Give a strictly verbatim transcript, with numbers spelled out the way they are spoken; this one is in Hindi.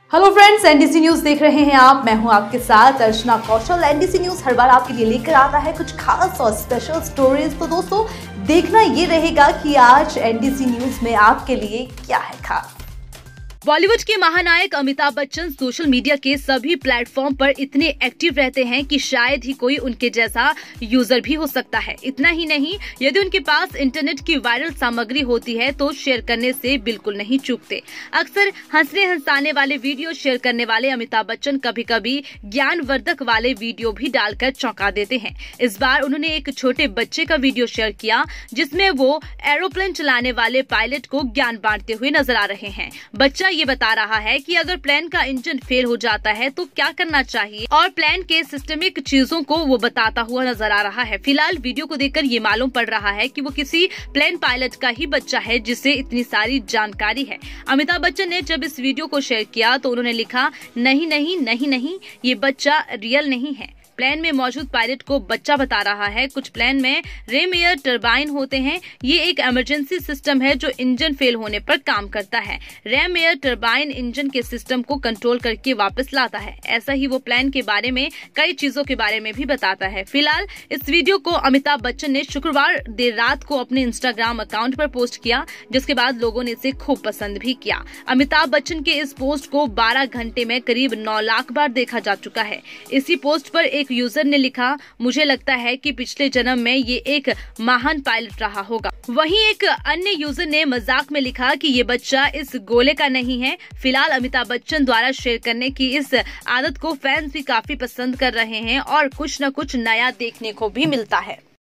हेलो फ्रेंड्स, एनडीसी न्यूज देख रहे हैं आप। मैं हूं आपके साथ अर्चना कौशल। एनडीसी न्यूज हर बार आपके लिए लेकर आता है कुछ खास और स्पेशल स्टोरीज। तो दोस्तों, देखना ये रहेगा कि आज एनडीसी न्यूज में आपके लिए क्या है खास। बॉलीवुड के महानायक अमिताभ बच्चन सोशल मीडिया के सभी प्लेटफॉर्म पर इतने एक्टिव रहते हैं कि शायद ही कोई उनके जैसा यूजर भी हो सकता है। इतना ही नहीं, यदि उनके पास इंटरनेट की वायरल सामग्री होती है तो शेयर करने से बिल्कुल नहीं चूकते। अक्सर हंसने हंसाने वाले वीडियो शेयर करने वाले अमिताभ बच्चन कभी कभी ज्ञानवर्धक वाले वीडियो भी डालकर चौंका देते हैं। इस बार उन्होंने एक छोटे बच्चे का वीडियो शेयर किया जिसमें वो एरोप्लेन चलाने वाले पायलट को ज्ञान बांटते हुए नजर आ रहे हैं। बच्चा ये बता रहा है कि अगर प्लेन का इंजन फेल हो जाता है तो क्या करना चाहिए और प्लेन के सिस्टमिक चीजों को वो बताता हुआ नजर आ रहा है। फिलहाल वीडियो को देखकर ये मालूम पड़ रहा है कि वो किसी प्लेन पायलट का ही बच्चा है जिसे इतनी सारी जानकारी है। अमिताभ बच्चन ने जब इस वीडियो को शेयर किया तो उन्होंने लिखा, नहीं नहीं नहीं नहीं, ये बच्चा रियल नहीं है। प्लेन में मौजूद पायलट को बच्चा बता रहा है। कुछ प्लेन में रेम एयर टरबाइन होते हैं। ये एक इमरजेंसी सिस्टम है जो इंजन फेल होने पर काम करता है। रेम एयर टरबाइन इंजन के सिस्टम को कंट्रोल करके वापस लाता है। ऐसा ही वो प्लेन के बारे में कई चीजों के बारे में भी बताता है। फिलहाल इस वीडियो को अमिताभ बच्चन ने शुक्रवार देर रात को अपने इंस्टाग्राम अकाउंट पर पोस्ट किया, जिसके बाद लोगों ने इसे खूब पसंद भी किया। अमिताभ बच्चन के इस पोस्ट को बारह घंटे में करीब नौ लाख बार देखा जा चुका है। इसी पोस्ट पर एक यूजर ने लिखा, मुझे लगता है कि पिछले जन्म में ये एक महान पायलट रहा होगा। वहीं एक अन्य यूजर ने मजाक में लिखा कि ये बच्चा इस गोले का नहीं है। फिलहाल अमिताभ बच्चन द्वारा शेयर करने की इस आदत को फैंस भी काफी पसंद कर रहे हैं और कुछ न कुछ नया देखने को भी मिलता है।